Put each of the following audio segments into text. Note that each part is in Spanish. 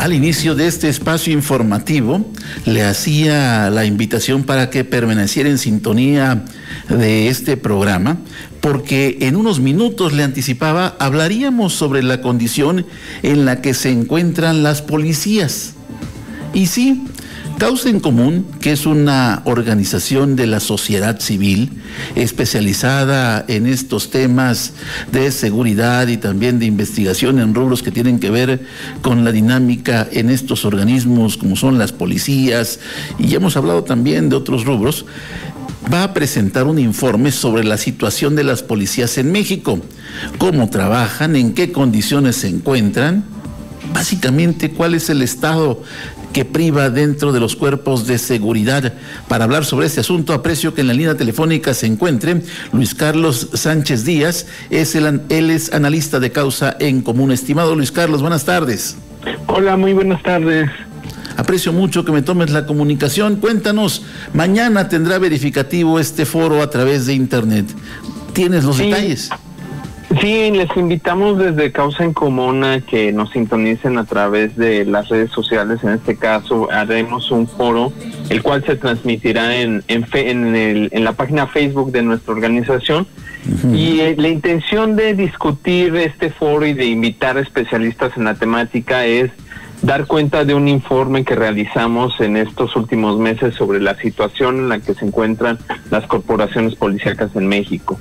Al inicio de este espacio informativo, le hacía la invitación para que permaneciera en sintonía de este programa, porque en unos minutos le anticipaba, hablaríamos sobre la condición en la que se encuentran las policías. Y sí, Causa en Común, que es una organización de la sociedad civil especializada en estos temas de seguridad y también de investigación en rubros que tienen que ver con la dinámica en estos organismos como son las policías, y ya hemos hablado también de otros rubros, va a presentar un informe sobre la situación de las policías en México, cómo trabajan, en qué condiciones se encuentran, básicamente cuál es el estado que priva dentro de los cuerpos de seguridad. Para hablar sobre este asunto, aprecio que en la línea telefónica se encuentre Luis Carlos Sánchez Díaz, él es analista de Causa en Común. Estimado Luis Carlos, buenas tardes. Hola, muy buenas tardes. Aprecio mucho que me tomes la comunicación. Cuéntanos, mañana tendrá verificativo este foro a través de internet. ¿Tienes los detalles? Sí, les invitamos desde Causa en Común a que nos sintonicen a través de las redes sociales. En este caso haremos un foro, el cual se transmitirá en la página Facebook de nuestra organización. Y la intención de discutir este foro y de invitar especialistas en la temática es dar cuenta de un informe que realizamos en estos últimos meses sobre la situación en la que se encuentran las corporaciones policíacas en México.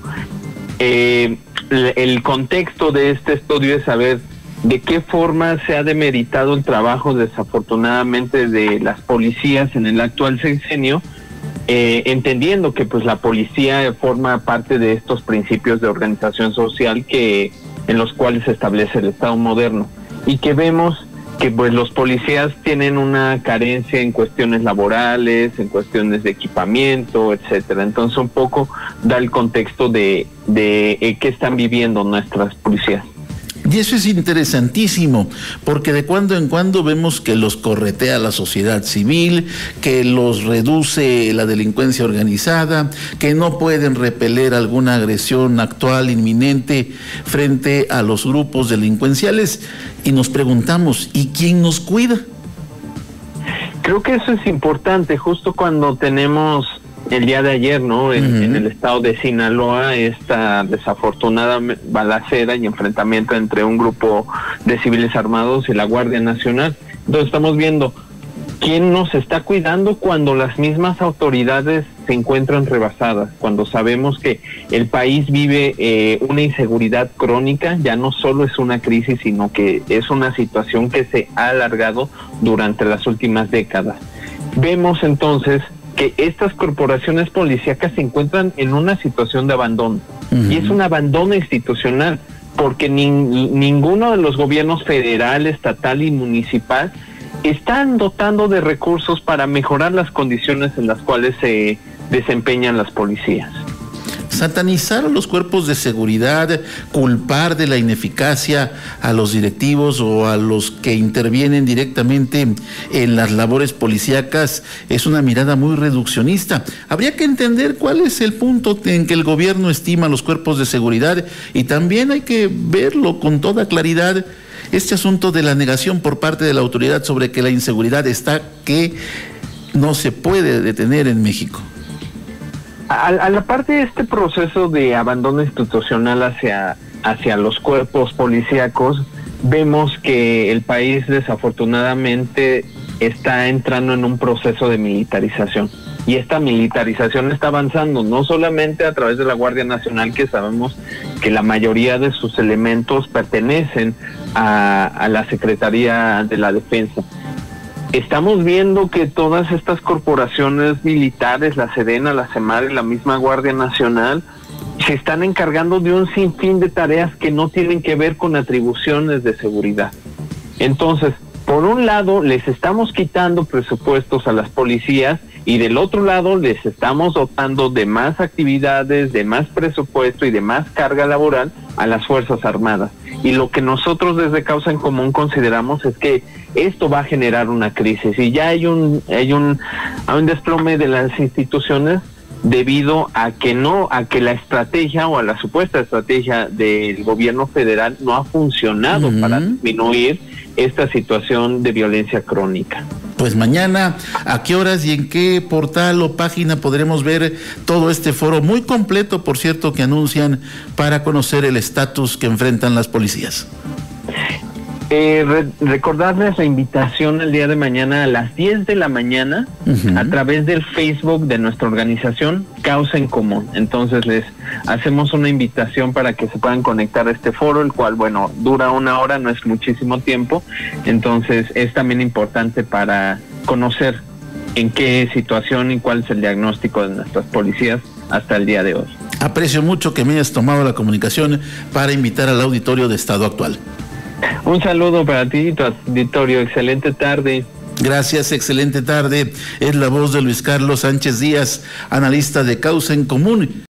El contexto de este estudio es saber de qué forma se ha demeritado el trabajo, desafortunadamente, de las policías en el actual sexenio, entendiendo que pues la policía forma parte de estos principios de organización social en los cuales se establece el Estado moderno, y que vemos que pues los policías tienen una carencia en cuestiones laborales, en cuestiones de equipamiento, etcétera. Entonces un poco da el contexto de qué están viviendo nuestras policías. Y eso es interesantísimo, porque de cuando en cuando vemos que los corretea la sociedad civil, que los reduce la delincuencia organizada, que no pueden repeler alguna agresión actual, inminente, frente a los grupos delincuenciales, y nos preguntamos, ¿y quién nos cuida? Creo que eso es importante, justo cuando tenemos el día de ayer, ¿no? En el estado de Sinaloa, esta desafortunada balacera y enfrentamiento entre un grupo de civiles armados y la Guardia Nacional. Entonces estamos viendo quién nos está cuidando cuando las mismas autoridades se encuentran rebasadas, cuando sabemos que el país vive una inseguridad crónica. Ya no solo es una crisis, sino que es una situación que se ha alargado durante las últimas décadas. Vemos entonces que estas corporaciones policíacas se encuentran en una situación de abandono, y es un abandono institucional, porque ninguno de los gobiernos federal, estatal y municipal están dotando de recursos para mejorar las condiciones en las cuales se desempeñan las policías. Satanizar a los cuerpos de seguridad, culpar de la ineficacia a los directivos o a los que intervienen directamente en las labores policíacas es una mirada muy reduccionista. Habría que entender cuál es el punto en que el gobierno estima los cuerpos de seguridad, y también hay que verlo con toda claridad, este asunto de la negación por parte de la autoridad sobre que la inseguridad está, que no se puede detener en México. A la parte de este proceso de abandono institucional hacia los cuerpos policíacos, vemos que el país desafortunadamente está entrando en un proceso de militarización. Y esta militarización está avanzando no solamente a través de la Guardia Nacional, que sabemos que la mayoría de sus elementos pertenecen a la Secretaría de la Defensa. Estamos viendo que todas estas corporaciones militares, la Sedena, la Semar y la misma Guardia Nacional, se están encargando de un sinfín de tareas que no tienen que ver con atribuciones de seguridad. Entonces, por un lado, les estamos quitando presupuestos a las policías, y del otro lado les estamos dotando de más actividades, de más presupuesto y de más carga laboral a las Fuerzas Armadas. Y lo que nosotros desde Causa en Común consideramos es que esto va a generar una crisis, y ya hay un desplome de las instituciones debido a que la estrategia o a la supuesta estrategia del gobierno federal no ha funcionado para disminuir esta situación de violencia crónica. Pues mañana, ¿a qué horas y en qué portal o página podremos ver todo este foro muy completo, por cierto, que anuncian para conocer el estatus que enfrentan las policías? Recordarles la invitación el día de mañana a las 10 de la mañana a través del Facebook de nuestra organización Causa en Común. Entonces les hacemos una invitación para que se puedan conectar a este foro, el cual, bueno, dura 1 hora, no es muchísimo tiempo. Entonces es también importante para conocer en qué situación y cuál es el diagnóstico de nuestras policías hasta el día de hoy. Aprecio mucho que me hayas tomado la comunicación para invitar al auditorio de Estado Actual. Un saludo para ti y tu auditorio. Excelente tarde. Gracias, excelente tarde. Es la voz de Luis Carlos Sánchez Díaz, analista de Causa en Común.